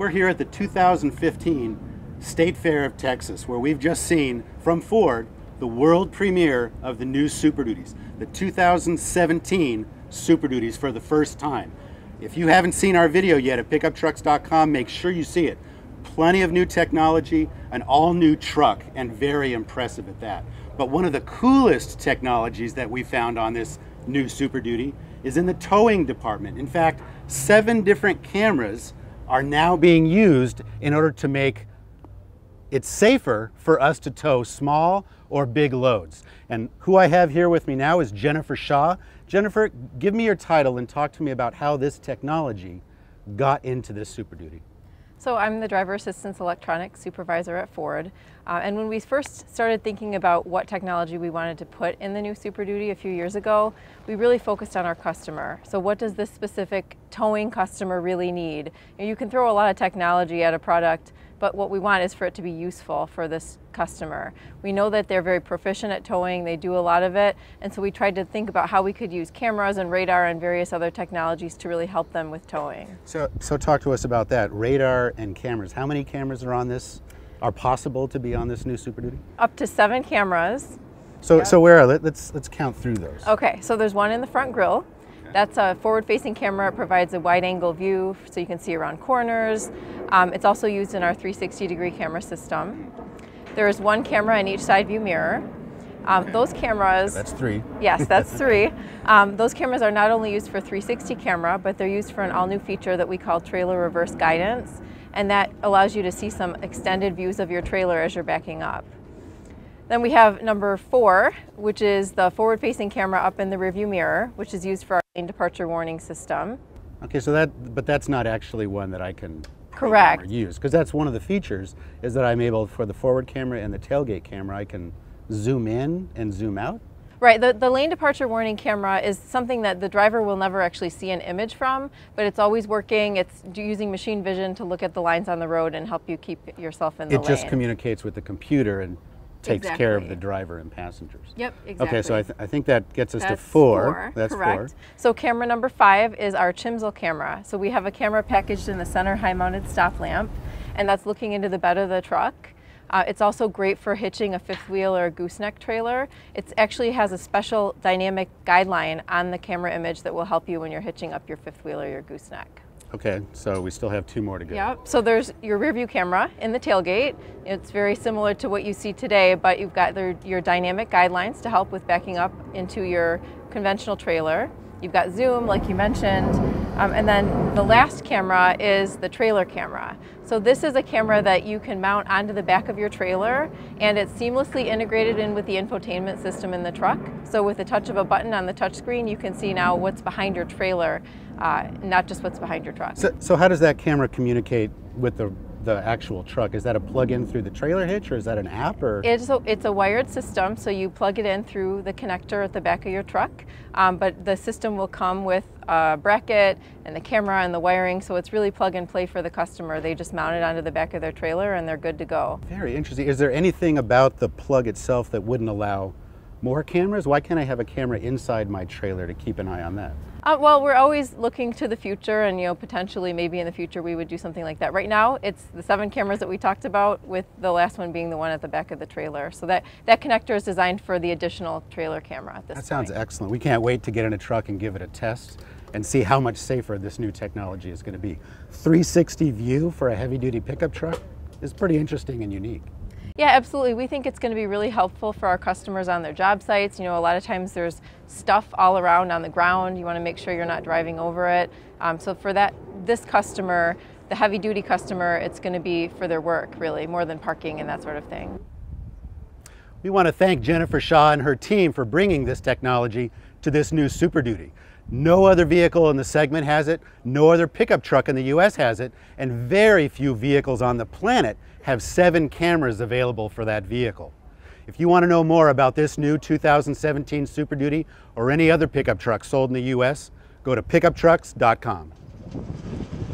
We're here at the 2015 State Fair of Texas, where we've just seen from Ford the world premiere of the new Super Duties, the 2017 Super Duties for the first time. If you haven't seen our video yet at pickuptrucks.com, make sure you see it. Plenty of new technology, an all-new truck, and very impressive at that. But one of the coolest technologies that we found on this new Super Duty is in the towing department. In fact, 7 different cameras are now being used in order to make it safer for us to tow small or big loads. And who I have here with me now is Jennifer Shaw. Jennifer, give me your title and talk to me about how this technology got into this Super Duty. So I'm the Driver Assistance Electronics Supervisor at Ford. And when we first started thinking about what technology we wanted to put in the new Super Duty a few years ago, we really focused on our customer. So what does this specific towing customer really need? You can throw a lot of technology at a product, but what we want is for it to be useful for this customer. We know that they're very proficient at towing, they do a lot of it, and so we tried to think about how we could use cameras and radar and various other technologies to really help them with towing. So talk to us about that, radar and cameras. How many cameras are possible to be on this new Super Duty? Up to 7 cameras. So where are they? Let's count through those. Okay, so there's one in the front grille. That's a forward-facing camera. It provides a wide-angle view so you can see around corners. It's also used in our 360-degree camera system. There is 1 camera in each side view mirror. Okay. Those cameras... That's 3. Yes, that's 3. Those cameras are not only used for 360 camera, but they're used for an all-new feature that we call trailer reverse guidance, and that allows you to see some extended views of your trailer as you're backing up. Then we have number 4, which is the forward-facing camera up in the rearview mirror, which is used for our lane departure warning system. Okay, so that's not actually one that I can correct or use, because that's one of the features is that I'm able, for the forward camera and the tailgate camera, I can zoom in and zoom out. Right, the lane departure warning camera is something that the driver will never actually see an image from, but it's always working. It's using machine vision to look at the lines on the road and help you keep yourself in the lane. It just communicates with the computer and takes care of the driver and passengers. Yep, exactly. Okay, so I think that gets us to 4. 4. That's correct. 4. So camera number 5 is our Chimsel camera. So we have a camera packaged in the center high-mounted stop lamp, and that's looking into the bed of the truck. It's also great for hitching a fifth wheel or a gooseneck trailer. It actually has a special dynamic guideline on the camera image that will help you when you're hitching up your fifth wheel or your gooseneck. Okay, so we still have 2 more to go. Yep, so there's your rear view camera in the tailgate. It's very similar to what you see today, but you've got your dynamic guidelines to help with backing up into your conventional trailer. You've got zoom, like you mentioned, and then the last camera is the trailer camera. So this is a camera that you can mount onto the back of your trailer, and it's seamlessly integrated in with the infotainment system in the truck. So with the touch of a button on the touchscreen, you can see now what's behind your trailer, not just what's behind your truck. So how does that camera communicate with the actual truck? Is that a plug-in through the trailer hitch, or is that an app? Or it's a wired system, so you plug it in through the connector at the back of your truck, but the system will come with a bracket and the camera and the wiring, so it's really plug and play for the customer. They just mount it onto the back of their trailer and they're good to go. Very interesting. Is there anything about the plug itself that wouldn't allow more cameras? Why can't I have a camera inside my trailer to keep an eye on that? Well, we're always looking to the future, and potentially maybe in the future we would do something like that. Right now, it's the 7 cameras that we talked about, with the last one being the one at the back of the trailer. So that connector is designed for the additional trailer camera at this point. That sounds excellent. We can't wait to get in a truck and give it a test and see how much safer this new technology is going to be. 360 view for a heavy-duty pickup truck is pretty interesting and unique. Yeah, absolutely. We think it's going to be really helpful for our customers on their job sites. A lot of times there's stuff all around on the ground. You want to make sure you're not driving over it. So for this customer, the heavy-duty customer, it's going to be for their work, really, more than parking and that sort of thing. We want to thank Jennifer Shaw and her team for bringing this technology to this new Super Duty. No other vehicle in the segment has it, no other pickup truck in the US has it, and very few vehicles on the planet have 7 cameras available for that vehicle. If you want to know more about this new 2017 Super Duty or any other pickup truck sold in the US, go to pickuptrucks.com.